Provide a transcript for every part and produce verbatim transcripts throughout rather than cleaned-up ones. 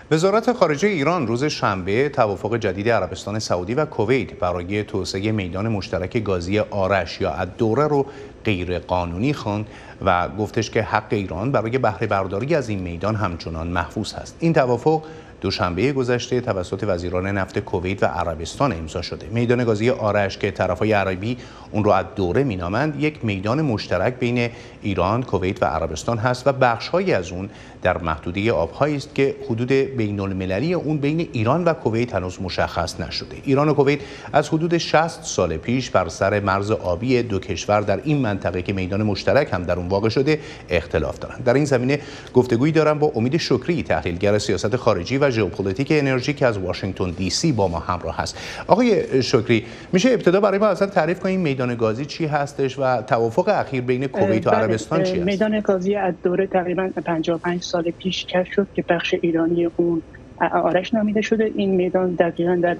وزارت خارجه ایران روز شنبه توافق جدید عربستان سعودی و کویت برای توسعه میدان مشترک گازی آرش یا الدوره رو غیر قانونی خواند و گفتش که حق ایران برای بهره برداری از این میدان همچنان محفوظ هست. این توافق دوشنبه گذشته توسط وزیران نفت کویت و عربستان امضا شده. میدان گازی آرش که طرفای عربی اون رو الدوره مینامند، یک میدان مشترک بین ایران، کویت و عربستان هست و بخش‌هایی از اون در محدوده آب‌هایی است که حدود بین‌المللی اون بین ایران و کویت هنوز مشخص نشده. ایران و کویت از حدود شصت سال پیش بر سر مرز آبی دو کشور در این منطقه که میدان مشترک هم در اون واقع شده اختلاف دارند. در این زمینه گفتگویی دارم با امید شکری، تحلیلگر سیاست خارجی و ژئوپلیتیک انرژی که از واشنگتن دی سی با ما همراه هست. آقای شکری، میشه ابتدا برای ما اصلا تعریف کنیم میدان گازی چی هستش و توافق اخیر بین کویت و عربستان چی است؟ میدان گازی الدوره تقریبا پنجاه و پنج سال پیش کشف شد که بخش ایرانی اون آرش نامیده شده. این میدان دقیقاً در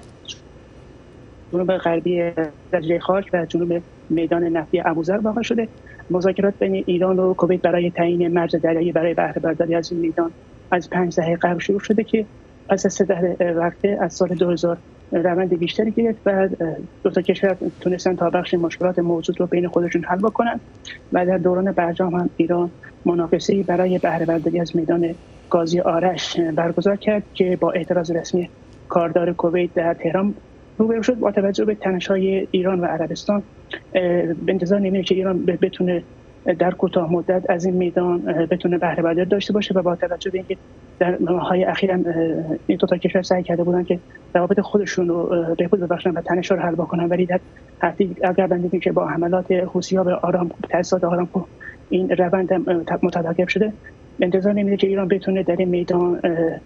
جنوب غربی دریاچه خاک و جنوب میدان نفتی ابوذر واقع شده. مذاکرات بین ایران و کویت برای تعیین مرز دریایی برای بهره برداری از این میدان از پنج دهه قبل شروع شده که پس از سه دهه وقته از سال دو هزار روند بیشتری گرفت و دو تا کشور تونستن تا بخش مشکلات موجود رو بین خودشون حل بکنن و در دوران برجام هم ایران مناقصه‌ای برای بهره برداری از میدان گازی آرش برگزار کرد که با اعتراض رسمی کاردار کویت در تهران روبرو شد. با توجه به تنش‌های ایران و عربستان به انتظار نمیاد که ایران بتونه در کوتاه مدت از این میدان بتونه بهره برداری داشته باشه و با توجه به اینکه در ماه‌های اخیر هم این دو تا کشور سعی کرده بودن که روابط خودشون رو بهبود ببخشن و تنش‌ها رو حل بکنن، ولی در حدی اگر بندیم که با حملات حوثی‌ها به آرام تأسیسات آرامکو این روند متوقف شده، انتظار نمیاد که ایران بتونه در این میدان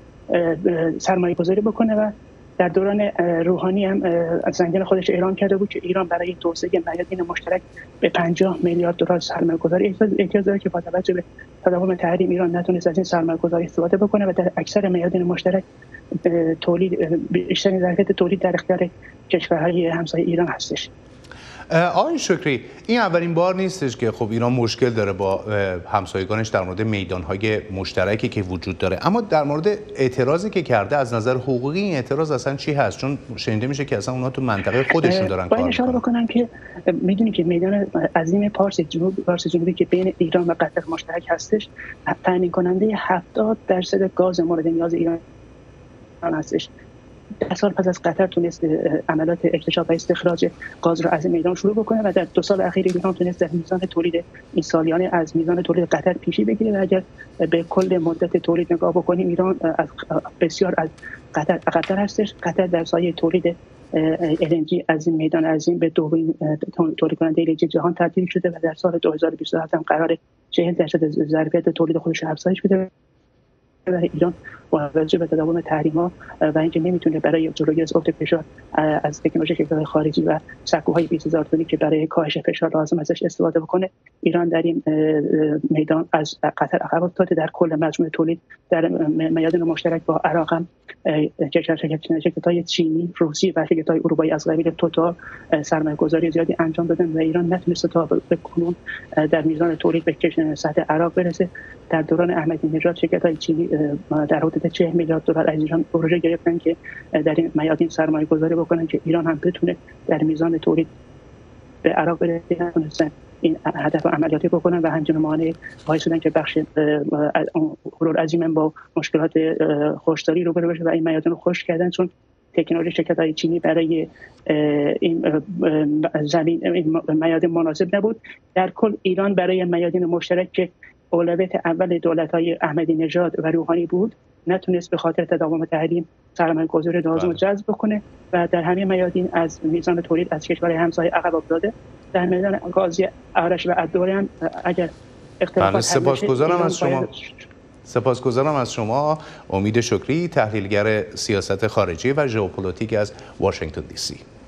سرمایه‌گذاری بکنه و در دوران روحانی هم از زنجان خودش اعلام کرده بود که ایران برای توسعه میادین مشترک به پنجاه میلیارد دلار سرمایه‌گذاری احتیاج داره که با توجه به تداوم تحریم ایران نتونست از این سرمایه‌گذاری استفاده بکنه و در اکثر میادین مشترک تولید بیشترین ظرفیت تولید در اختیار کشورهای همسایه ایران هستش. آقای شکری، این اولین بار نیستش که خب ایران مشکل داره با همسایگانش در مورد میدانهای مشترکی که وجود داره، اما در مورد اعتراضی که کرده از نظر حقوقی این اعتراض اصلا چی هست؟ چون شنیده میشه که اصلا اونها تو منطقه خودشون دارن کار میکنن. اشاره بکنم که میدونی که میدان عظیم پارس جنوب پارس جنوبی که بین ایران و قطر مشترک هستش تامین کننده هفتاد درصد گاز مورد نیاز ایران هستش. ده سال پس از قطر تونست عملیات اکتشاف و استخراج گاز را از میدان شروع بکنه و در دو سال اخیر ایران تونست در میزان تولید این سالیانه از میزان تولید قطر پیشی بگیره و اگر به کل مدت تولید نگاه بکنیم ایران از بسیار از قطر قطر هستش. قطر در سایه تولید ال ان جی از این میدان عظیم به دومین تولید کننده ال ان جی جهان تبدیل شده و در سال دو هزار و بیست و هفت هم قرار چهل درصد ظرفیت تولید خودش افزایش بده. ایران با توجه به تداوم تحریم‌ها و اینکه نمیتونه برای جلوگیری از افت فشار از تکنولوژی کشورهای خارجی و سکوهای بیست هزار تنی که برای کاهش فشار لازم ازش استفاده بکنه، ایران در این میدان از قطر عقب افتاده. در کل مجموع تولید در میادین مشترک با عراق هم شرکت‌های چینی، روسی و شرکت‌های اروپایی از قبیل توتال سرمایه‌گذاری زیادی انجام دادن و ایران نتونسته تا به کنون در میزان تولید به سطح عراق برسه. در دوران احمدی نژاد شرکت‌های چینی در حدود چهل میلیارد دلار از ایران پروژه گرفتن که در این میادین سرمایه‌گذاری بکنن که ایران هم بتونه در میزان تولید به عراق برسه. این هدف عملیاتی بکنن و همچنین مانع باعث شدن که بخش حلول عظیم با مشکلات خشکداری روبرو بشه و این میادین رو خشک کردن، چون تکنولوژی شرکت‌های چینی برای این زمین این میادین مناسب نبود. در کل ایران برای میادین مشترک که اولویت اول دولت‌های احمدی نژاد و روحانی بود نتونست به خاطر تداوم تحریم سرمایه‌گذاری لازم رو جذب بکنه و در همین میادین از میزان تولید از کشورهای همسایه عقب افتاده. در میدان گازی آرش و الدوره هم اگر اختلافات سپاسگزارم از شما سپاسگزارم از شما امید شکری، تحلیلگر سیاست خارجی و ژئوپلیتیک از واشنگتن دی سی.